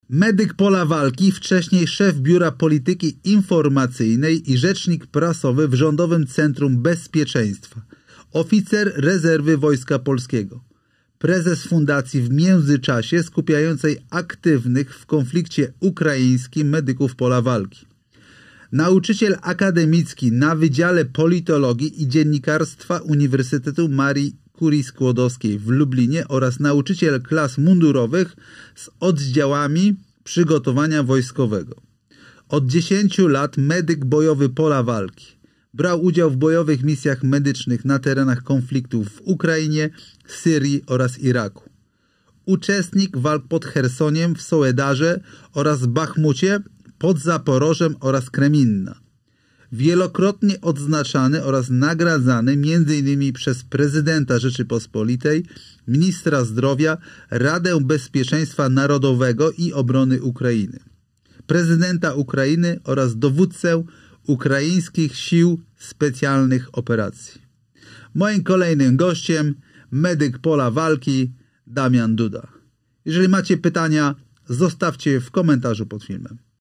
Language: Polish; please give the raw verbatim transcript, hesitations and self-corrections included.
Medyk pola walki, wcześniej szef Biura Polityki Informacyjnej i rzecznik prasowy w Rządowym Centrum Bezpieczeństwa. Oficer rezerwy Wojska Polskiego. Prezes fundacji w międzyczasie skupiającej aktywnych w konflikcie ukraińskim medyków pola walki. Nauczyciel akademicki na Wydziale Politologii i Dziennikarstwa Uniwersytetu Marii Curie Skłodowskiej w Lublinie oraz nauczyciel klas mundurowych z oddziałami przygotowania wojskowego. Od dziesięciu lat medyk bojowy pola walki. Brał udział w bojowych misjach medycznych na terenach konfliktów w Ukrainie, Syrii oraz Iraku. Uczestnik walk pod Chersoniem, w Sołedarze oraz Bachmucie, pod Zaporożem oraz Kreminna. Wielokrotnie odznaczany oraz nagradzany między innymi przez prezydenta Rzeczypospolitej, ministra zdrowia, Radę Bezpieczeństwa Narodowego i Obrony Ukrainy, prezydenta Ukrainy oraz dowódcę ukraińskich sił specjalnych operacji. Moim kolejnym gościem medyk pola walki Damian Duda. Jeżeli macie pytania, zostawcie je w komentarzu pod filmem.